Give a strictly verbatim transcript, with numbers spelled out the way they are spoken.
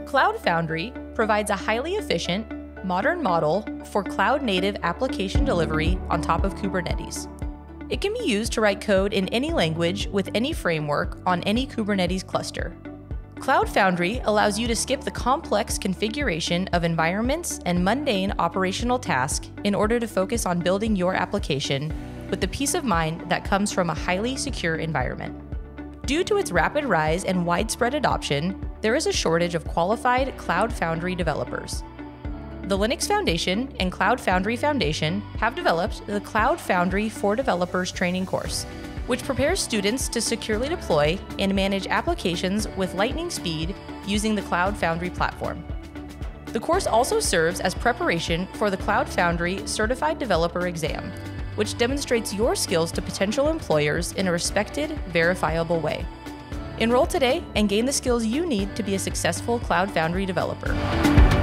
Cloud Foundry provides a highly efficient, modern model for cloud-native application delivery on top of Kubernetes. It can be used to write code in any language with any framework on any Kubernetes cluster. Cloud Foundry allows you to skip the complex configuration of environments and mundane operational tasks in order to focus on building your application with the peace of mind that comes from a highly secure environment. Due to its rapid rise and widespread adoption, there is a shortage of qualified Cloud Foundry developers. The Linux Foundation and Cloud Foundry Foundation have developed the Cloud Foundry for Developers training course, which prepares students to securely deploy and manage applications with lightning speed using the Cloud Foundry platform. The course also serves as preparation for the Cloud Foundry Certified Developer exam, which demonstrates your skills to potential employers in a respected, verifiable way. Enroll today and gain the skills you need to be a successful Cloud Foundry developer.